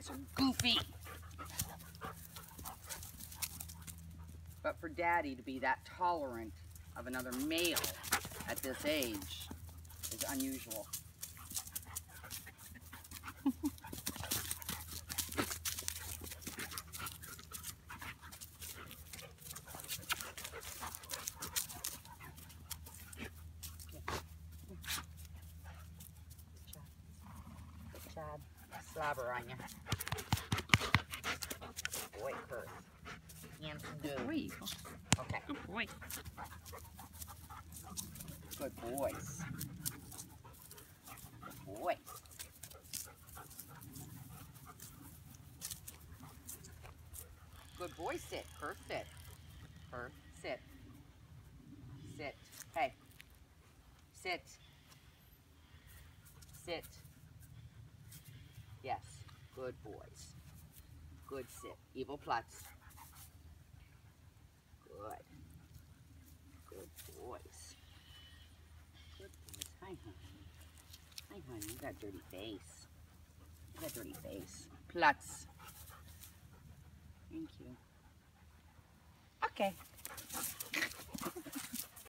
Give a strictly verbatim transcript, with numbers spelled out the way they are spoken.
so goofy. But for Daddy to be that tolerant of another male at this age is unusual. Good job. Slobber on you. Good boy, Kuth. Hands do. Boy. Okay. Good boy. Good boys. Good boys. Good boy, sit. Kuth, sit. Kuth, sit. Sit. Hey. Sit. Sit. Yes. Good boys. Good sit. Evil Plutz. Good. Good boys. Good boys. Hi, honey. Hi, honey. You got a dirty face. You got a dirty face. Plutz. Thank you. Okay.